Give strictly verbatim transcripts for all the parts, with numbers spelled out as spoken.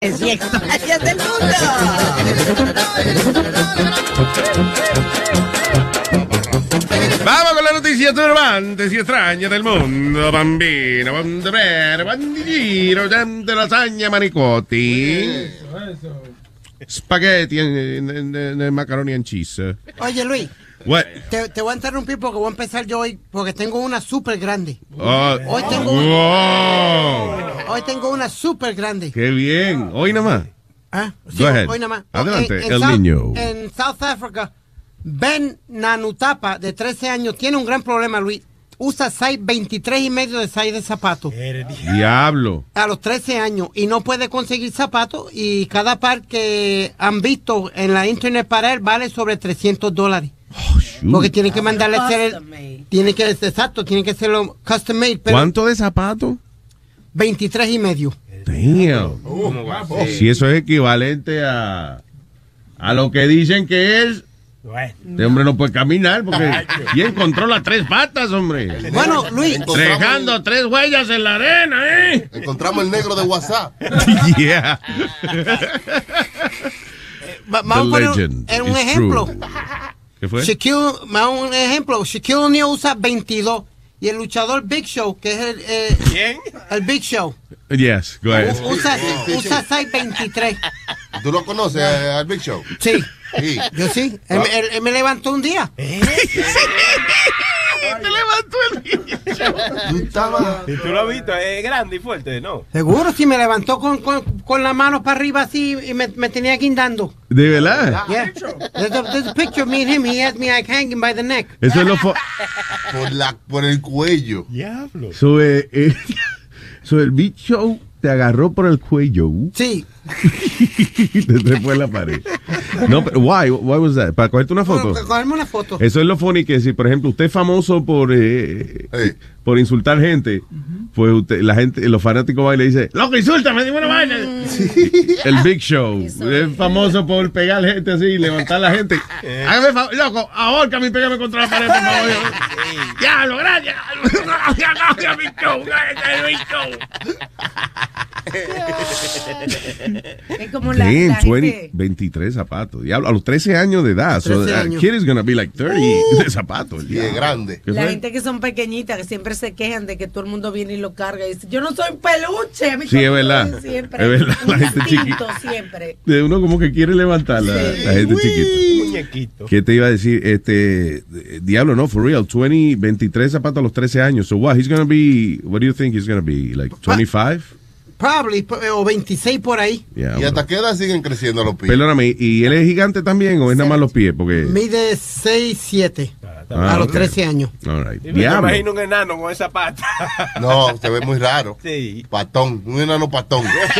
y extrañas del mundo. Vamos con la noticia turbantes y extrañas del mundo, bambino, bandolero, bandillero, de lasaña, manicotti, spaghetti and macaroni and cheese. Oye, Luis. What? Te, te voy a interrumpir porque voy a empezar yo hoy, porque tengo una súper grande. Oh, hoy, tengo wow. hoy tengo una súper grande. Qué bien. Hoy nada más. ¿Ah? Sí, Go ahead. Hoy nada más. Adelante, en, en el South, niño. En South Africa, Ben Nanutapa, de trece años, tiene un gran problema, Luis. Usa size veintitrés y medio de size de zapatos. Diablo. A los trece años. Y no puede conseguir zapatos. Y cada par que han visto en la internet para él vale sobre trescientos dólares. Oh, porque tiene que mandarle hacer el, tiene que exacto, tiene que hacerlo custom made. Pero ¿cuánto de zapatos? veintitrés y medio. Damn. Uh, si eso es equivalente a a lo que dicen que es. Este hombre no puede caminar porque ¿quién controla tres patas, hombre? Bueno, Luis, dejando tres huellas en la arena, ¿eh? Encontramos el negro de WhatsApp. Yeah. Vamos a poner un, un ejemplo. ¿Qué fue? Shaquille, un ejemplo, Shaquille O'Neal usa veintidós y el luchador Big Show, que es el eh, ¿quién? El Big Show. Yes, go ahead. Usa, usa size veintitrés. ¿Tú lo conoces al Big Show? Sí. Sí. Yo sí. Él, él, él me levantó un día. ¿Eh? Te levantó el día. Si tú lo has visto, es grande y fuerte, ¿no? Seguro, sí, me levantó con, con, con la mano para arriba así y me, me tenía guindando. ¿De verdad? Yeah. There's a, there's a picture of me and him. He has me like hanging by the neck. Eso es lo fo- por, la, por el cuello. Diablo. So, eh, eh, so el Big Show te agarró por el cuello. Sí. Te trepó en la pared. No, pero why? Why was that? ¿Para cogerte una foto? Para cogerme una foto. Eso es lo funny que si, por ejemplo, usted es famoso por eh, hey. por insultar gente, uh-huh. pues usted, la gente, los fanáticos van y le dicen, loco, insúltame, dime una vaina. Sí. El Big Show es famoso por pegar gente así y levantar a la gente. Hágame favor, loco, ahórcame y pégame contra la pared, por favor. Diablo, gracias. Gracias, gracias, Big Show. Gracias, Big Show. Es como la, Damn, la veinte, gente... veintitrés zapatos. Diablo, a los trece años de edad. So, that kid is gonna be like thirty uh, de zapatos. Y es grande. La fue? Gente que son pequeñitas, que siempre se quejan de que todo el mundo viene y lo carga y dice, yo no soy peluche. A mí sí, es verdad. Siempre. Es verdad. La gente chiquita. Siempre. Uno como que quiere levantar la, sí. la gente chiquita. Muñequito. ¿Qué te iba a decir? Este, diablo, no, for real. veinte, veintitrés zapatos a los trece años. So what? He's gonna be, what do you think he's gonna be? Like twenty-five? Probably, o veintiséis por ahí. Yeah, ¿Y hasta qué edad siguen creciendo los pies? Perdóname, ¿y él es gigante también o es nada más los pies? Porque mide seis siete ah, a los okay. trece años. All right. Y me imagino un enano con esa pata. No, se ve muy raro. Sí. Patón, un enano patón.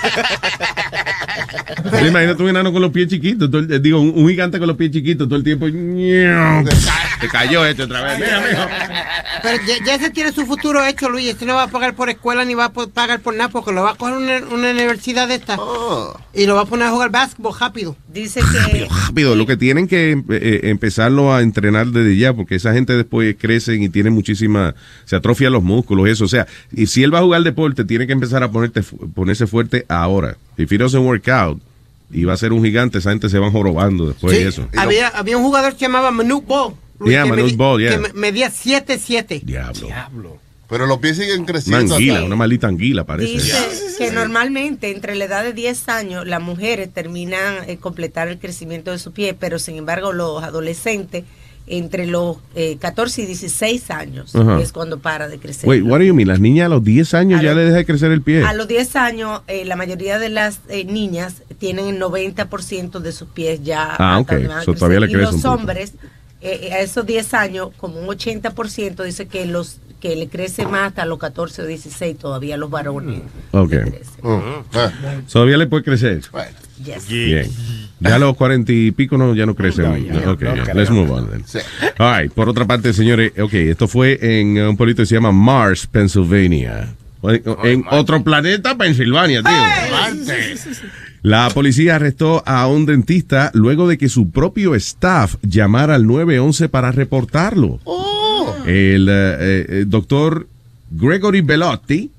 Pero imagínate un enano con los pies chiquitos, todo el, digo, un, un gigante con los pies chiquitos todo el tiempo. Se cayó esto otra vez. Mira, mijo. Pero ya, ya se tiene su futuro hecho, Luis. Este no va a pagar por escuela ni va a pagar por nada porque lo va a coger una, una universidad de esta oh. y lo va a poner a jugar básquetbol rápido. Dice que rápido, rápido. Lo que tienen que eh, empezarlo a entrenar desde ya porque esa gente después crecen y tienen muchísima, se atrofian los músculos y eso. O sea, y si él va a jugar deporte tiene que empezar a ponerte, ponerse fuerte ahora. If he doesn't work out y va a ser un gigante, esa gente se van jorobando después sí, de eso. Había, había un jugador que se llamaba Manute Ball. Yeah, Manute Ball, yeah. Que medía siete siete. Diablo. Diablo. Pero los pies siguen creciendo. Una anguila, una maldita anguila parece. Dice que sí. Normalmente entre la edad de diez años las mujeres terminan eh, completar el crecimiento de su pie, pero sin embargo los adolescentes entre los eh, catorce y dieciséis años uh-huh. es cuando para de crecer. Wait, what do you mean? ¿Las niñas a los diez años a ya le deja de crecer el pie? A los diez años eh, la mayoría de las eh, niñas tienen el noventa por ciento de sus pies ya. Ah, ok. So, todavía le crece y los un poco. hombres eh, a esos diez años como un ochenta por ciento dice que los que le crece más hasta los catorce o dieciséis todavía los varones. Ok. Uh-huh. Todavía le puede crecer. Bueno. Yes. Bien. Ya a los cuarenta y pico no, ya no crecen. No, ya, no, okay, no, yeah. Let's move on then. Sí. All right. Por otra parte, señores, ok, esto fue en un pueblito que se llama Mars, Pennsylvania. En, oh, en otro planeta, Pensilvania, tío. Marte. La policía arrestó a un dentista luego de que su propio staff llamara al nueve once para reportarlo. Oh. El, eh, el doctor Gregory Bellotti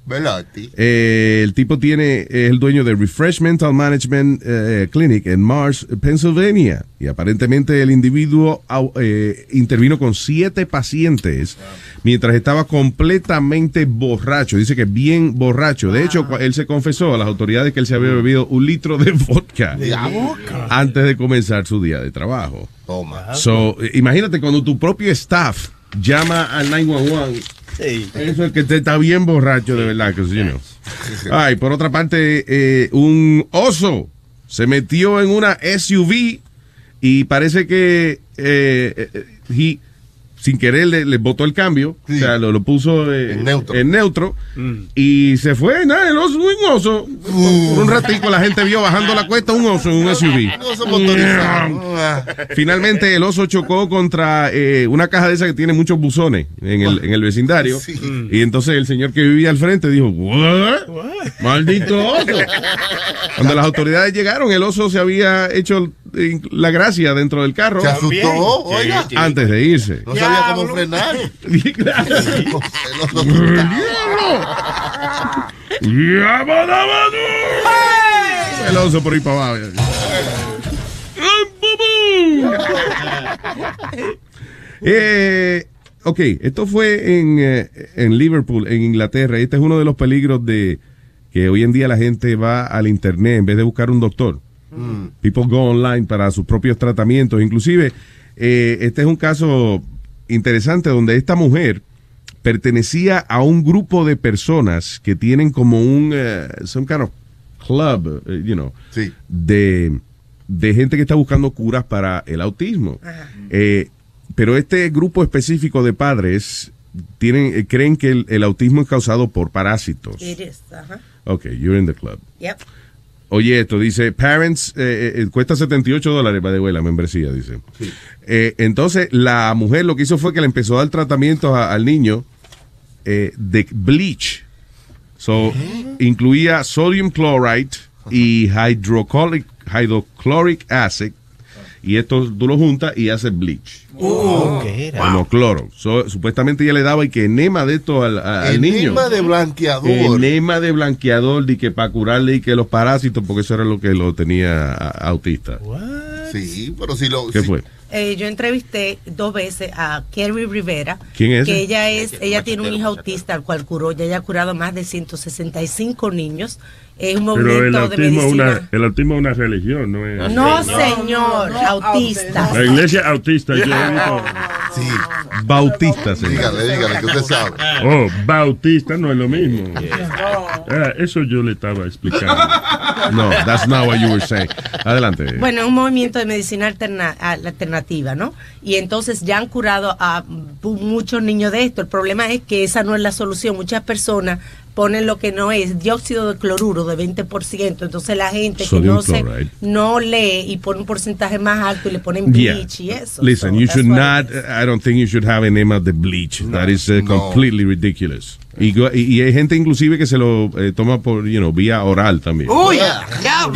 Velotti. Eh, el tipo tiene, es el dueño de Refresh Mental Management eh, Clinic en Mars, Pennsylvania. Y aparentemente el individuo eh, intervino con siete pacientes mientras estaba completamente borracho. Dice que bien borracho. De hecho, él se confesó a las autoridades que él se había bebido un litro de vodka antes de comenzar su día de trabajo. Toma. So, imagínate cuando tu propio staff llama al nueve uno uno. Sí. Eso es que te está bien borracho, de verdad. Que, you know. Ay, por otra parte, eh, un oso se metió en una S U V y parece que eh, eh, he, sin querer le, le botó el cambio, sí. O sea, lo, lo puso eh, en neutro, en neutro mm. y se fue, nada, el oso, un oso. Uh. Por un ratico la gente vio bajando la cuesta un oso en un S U V. Oso motorizado. Finalmente el oso chocó contra eh, una caja de esa que tiene muchos buzones en el, en el vecindario. Sí. Y entonces el señor que vivía al frente dijo, ¿What? What? ¡Maldito oso! Cuando las autoridades llegaron, el oso se había hecho la gracia dentro del carro. Se asustó, oiga. Antes de irse. No sabía cómo frenar. Claro. El oso por ahí para abajo. eh, ok, esto fue en, eh, en Liverpool, en Inglaterra. Este es uno de los peligros de que hoy en día la gente va al internet en vez de buscar un doctor. Mm. People go online para sus propios tratamientos. Inclusive, eh, este es un caso interesante donde esta mujer pertenecía a un grupo de personas que tienen como un uh, some kind of club, uh, you know, sí. de, de gente que está buscando curas para el autismo. Eh, pero este grupo específico de padres tienen eh, creen que el, el autismo es causado por parásitos. It is, uh-huh. Okay, you're in the club. Yep. Oye, esto dice, parents, eh, eh, cuesta setenta y ocho dólares para de la membresía, dice. Sí. Eh, entonces, la mujer lo que hizo fue que le empezó a dar tratamiento a, al niño eh, de bleach. So, ¿Eh? Incluía sodium chloride y hydrochloric, hydrochloric acid. Y esto tú lo juntas y haces bleach. Oh, ¿qué era? Como cloro. So, supuestamente ella le daba y que enema de esto al, a, al niño. Enema de blanqueador. Enema de blanqueador y que para curarle y que los parásitos, porque eso era lo que lo tenía a, autista. What? Sí, pero si lo... ¿Qué si, fue? Eh, yo entrevisté dos veces a Kerry Rivera. ¿Quién es? Que ella es, ella tiene un hijo autista al cual curó. Ya ella ha curado más de ciento sesenta y cinco niños. Es un movimiento Pero el autismo de medicina. Una, el autismo es una religión, ¿no es? No, no señor, no, autista. La iglesia autista. Yo no. Sí. Bautista, señor. Dígale, dígale, que usted sabe. Oh, bautista no es lo mismo. Ah, eso yo le estaba explicando. No, that's not what you were saying. Adelante. Bueno, es un movimiento de medicina alterna alternativa, ¿no? Y entonces ya han curado a muchos niños de esto. El problema es que esa no es la solución. Muchas personas ponen lo que no es dióxido de cloruro de veinte por ciento. Entonces la gente Sodium que no se, no lee y pone un porcentaje más alto y le ponen bleach yeah. y eso. Listen, so, you should not, I don't think you should have enema de bleach. No, that is uh, no. completely ridiculous. Y, y, y hay gente inclusive que se lo eh, toma por, you know, vía oral también. ¡Uy! ¡Diablo!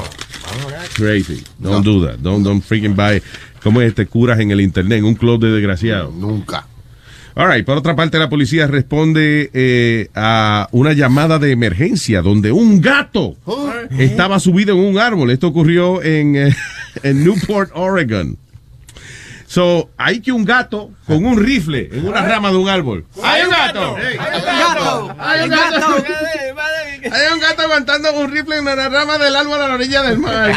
Crazy. Don't no. do that. Don't, don't freaking buy, ¿cómo es este? Curas en el internet, en un club de desgraciados. Nunca. All right. Por otra parte, la policía responde eh, a una llamada de emergencia donde un gato oh, estaba subido en un árbol. Esto ocurrió en, eh, en Newport, Oregon. So, hay que un gato con un rifle en una rama de un árbol. ¡Hay un gato! ¡Hay un gato! ¡Hay un gato! Hay un gato aguantando un rifle en una rama del árbol a la orilla del mar.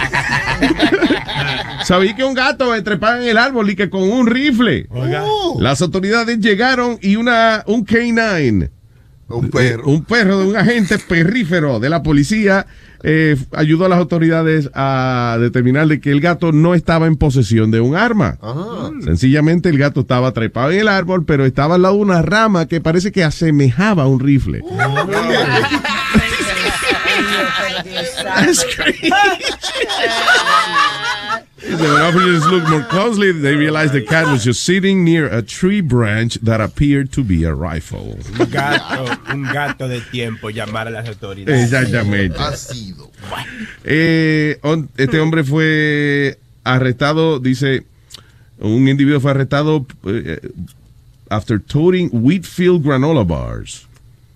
Sabí que un gato trepaba en el árbol y que con un rifle. Uh. Las autoridades llegaron y una un K nueve, un perro, un perro de un agente perrífero de la policía, eh, ayudó a las autoridades a determinar de que el gato no estaba en posesión de un arma. Ajá. Sencillamente el gato estaba trepado en el árbol, pero estaba al lado de una rama que parece que asemejaba a un rifle. Uh. That's crazy. When officers looked more closely, they realized the cat was just sitting near a tree branch that appeared to be a rifle. Un gato, un gato de tiempo, llamar a las autoridades. Exactamente. Ha sido. Eh, este hombre fue arrestado, dice, un individuo fue arrestado uh, after toting Wheatfield granola bars.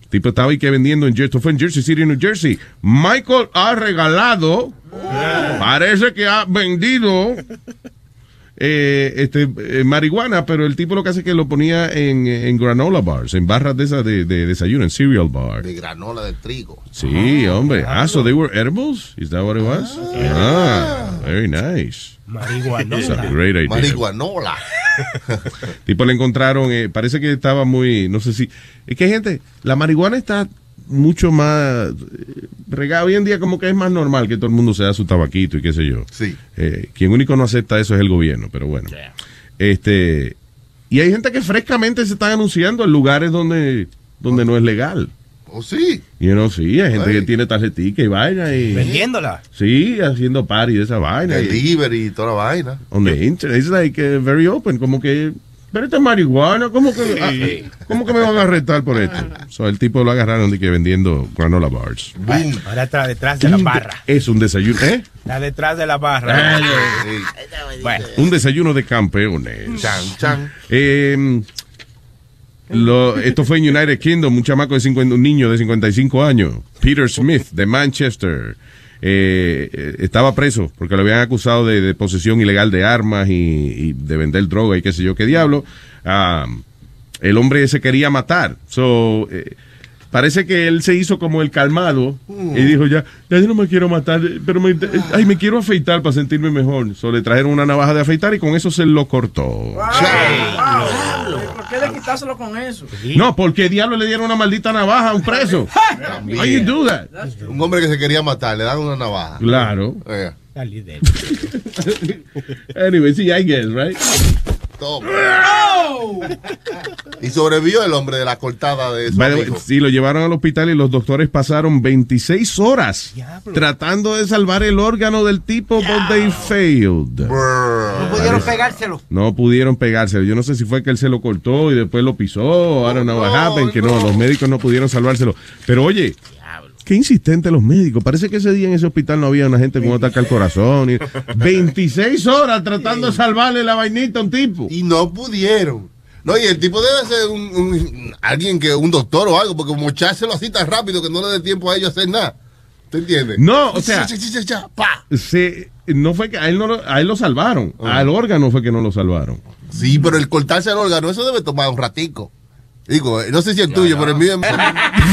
tipo estaba ahí que vendiendo en Jersey, esto fue en Jersey City, New Jersey. Michael ha regalado, parece que ha vendido eh, este eh, marihuana, pero el tipo lo que hace es que lo ponía en, en granola bars, en barras de esas de, de desayuno, en cereal bar. De granola de trigo. Sí, hombre. Ah, so they were edibles? Is that what it was? Ah, very nice. Marihuana. That's a great idea. Marihuanola. Tipo le encontraron, eh, parece que estaba muy, no sé si, es que gente, la marihuana está mucho más eh, regada hoy en día, como que es más normal que todo el mundo se da su tabaquito y qué sé yo. Sí. Eh, quien único no acepta eso es el gobierno, pero bueno. Yeah. Este, y hay gente que frescamente se están anunciando en lugares donde, donde no es legal. ¿Oh, sí? Y you know, sí, hay gente Ay. que tiene tarjetica y vaina y... Vendiéndola. Sí, haciendo party de esa vaina. y- Delivery y toda la vaina. on the internet, it's like uh, very open, como que, pero esta es marihuana, ¿cómo que, ah, ¿cómo que me van a arrestar por esto? So, el tipo lo agarraron de que vendiendo granola bars. Boom. Ahora está detrás de la barra. Es un desayuno, ¿eh? Está detrás de la barra. Sí. Bueno, Un desayuno de campeones. Chan, chan. Eh, lo, esto fue en United Kingdom, un chamaco de cincuenta, un niño de cincuenta y cinco años, Peter Smith, de Manchester. Eh, eh, estaba preso porque lo habían acusado de, de posesión ilegal de armas y, y de vender droga y qué sé yo qué diablo. Ah, el hombre se quería matar. So, eh, parece que él se hizo como el calmado y dijo ya, ya yo no me quiero matar, pero me, ay, me quiero afeitar para sentirme mejor. So, le trajeron una navaja de afeitar y con eso se lo cortó. ¿Por qué de quitárselo con eso? No, porque diablo le dieron una maldita navaja a un preso. How you do that? Un hombre que se quería matar, le dan una navaja. Claro. Eh, salí de Anyway, sí, I guess, right? toma. Y sobrevivió el hombre de la cortada de su By the way, amigo. sí, lo llevaron al hospital y los doctores pasaron veintiséis horas Diablo. tratando de salvar el órgano del tipo, but they failed. No Brr. pudieron pegárselo. No pudieron pegárselo. Yo no sé si fue que él se lo cortó y después lo pisó. I don't know what happened, que no, los médicos no pudieron salvárselo. Pero oye, qué insistentes los médicos. Parece que ese día en ese hospital no había una gente con un ataque al corazón. Y veintiséis horas tratando de salvarle la vainita a un tipo. Y no pudieron. No, y el tipo debe ser un, un- alguien que, un doctor o algo, porque como echárselo así tan rápido que no le dé tiempo a ellos a hacer nada. ¿Te entiendes? No, o sea, Cha, cha, cha, cha, pa. se, no fue que a él, no lo, a él lo salvaron. Ah. Al órgano fue que no lo salvaron. Sí, pero el cortarse el órgano, eso debe tomar un ratico. Digo, no sé si el tuyo, pero el mío es...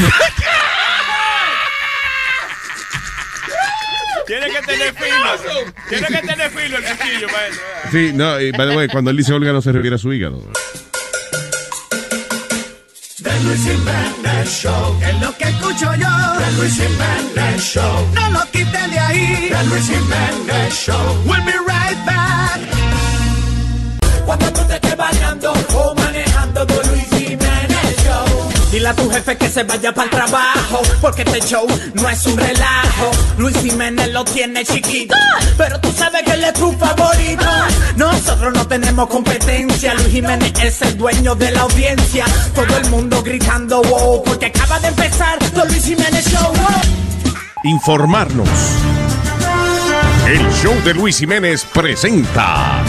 Tiene que tener filo. Tiene que tener filo el cuchillo, maestro. Sí, no, y, by the way, cuando él dice órgano se refiere a su hígado. The Luis Jiménez Show. Es lo que escucho yo. The Luis Jiménez Show. No lo quiten de ahí. The Luis Jiménez Show. We'll be right back. Cuando tú te estés bañando o manejando, The Luis Jiménez Show. Dile a tu jefe que se vaya para el trabajo, porque este show no es un relajo. Luis Jiménez lo tiene chiquito, pero tú sabes que él es tu favorito. Nosotros no tenemos competencia, Luis Jiménez es el dueño de la audiencia. Todo el mundo gritando wow, porque acaba de empezar The Luis Jiménez Show. Wow. Informarnos. El show de Luis Jiménez presenta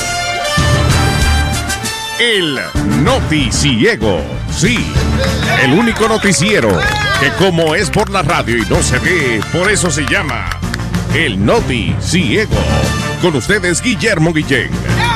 El Noticiego. Sí, el único noticiero que como es por la radio y no se ve, por eso se llama El Noticiego. Con ustedes, Guillermo Guillén.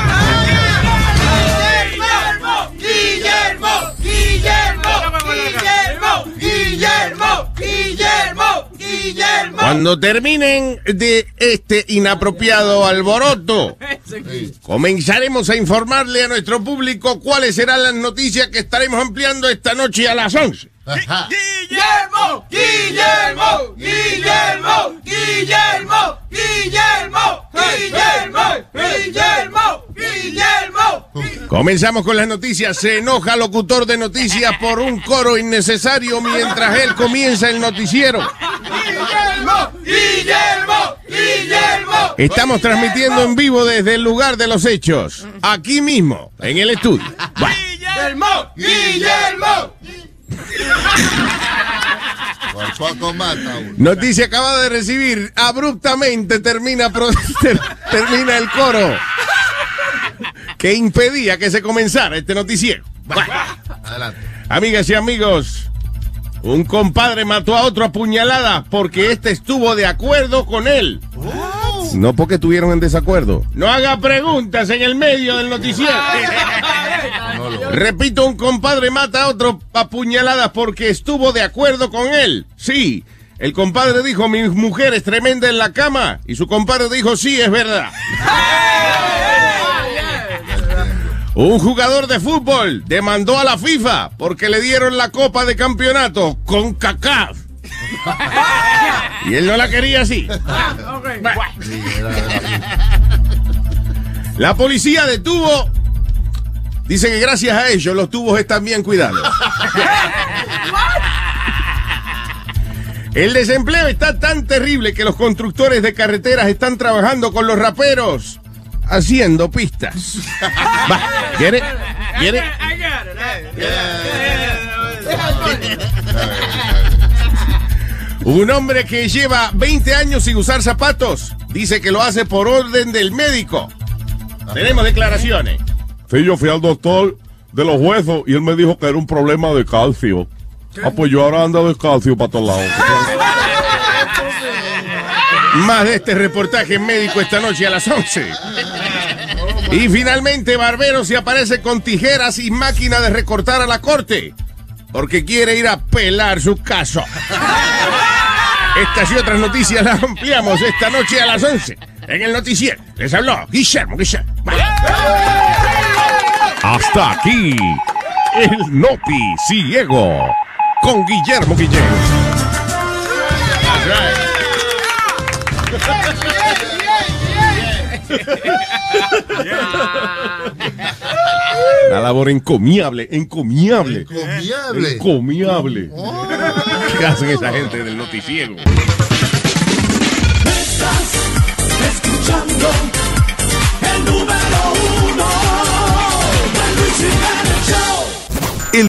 Guillermo, Guillermo, Guillermo, Guillermo, Guillermo, Guillermo. Cuando terminen de este inapropiado alboroto, comenzaremos a informarle a nuestro público cuáles serán las noticias que estaremos ampliando esta noche a las once. Ajá. Guillermo, Guillermo, Guillermo, Guillermo, Guillermo, Guillermo, Guillermo, Guillermo. Comenzamos con las noticias. Se enoja locutor de noticias por un coro innecesario mientras él comienza el noticiero. Guillermo, Guillermo, Guillermo. Estamos transmitiendo en vivo desde el lugar de los hechos, aquí mismo, en el estudio. Bueno. Guillermo, Guillermo. Por poco mata uno. Noticia acabada de recibir. Abruptamente termina, pro- ter- termina el coro que impedía que se comenzara este noticiero. Bueno, Adelante. amigas y amigos, Un compadre mató a otro a puñaladas porque este estuvo de acuerdo con él. No porque estuvieron en desacuerdo. No haga preguntas en el medio del noticiero. Repito, un compadre mata a otro a puñaladas porque estuvo de acuerdo con él. Sí, el compadre dijo, mi mujer es tremenda en la cama. Y su compadre dijo, sí, es verdad. Un jugador de fútbol demandó a la FIFA porque le dieron la copa de campeonato con CACAF. Y él no la quería así. La policía detuvo. Dice que gracias a ellos los tubos están bien cuidados. El desempleo está tan terrible que los constructores de carreteras están trabajando con los raperos haciendo pistas. Va, ¿get it? ¿Get it? Un hombre que lleva veinte años sin usar zapatos dice que lo hace por orden del médico. Tenemos declaraciones. Sí, yo fui al doctor de los huesos y él me dijo que era un problema de calcio. Ah, pues yo ahora ando descalcio para todos lados. Más de este reportaje médico esta noche a las once. Y finalmente Barbero se aparece con tijeras y máquina de recortar a la corte porque quiere ir a pelar su caso. Estas y otras noticias las ampliamos esta noche a las once en el noticiero. Les habló Guillermo Guillermo. Hasta aquí el noticiego con Guillermo Guillermo. Una labor encomiable, encomiable. Encomiable. Encomiable. Oh. ¿Qué hacen esa gente del noticiero?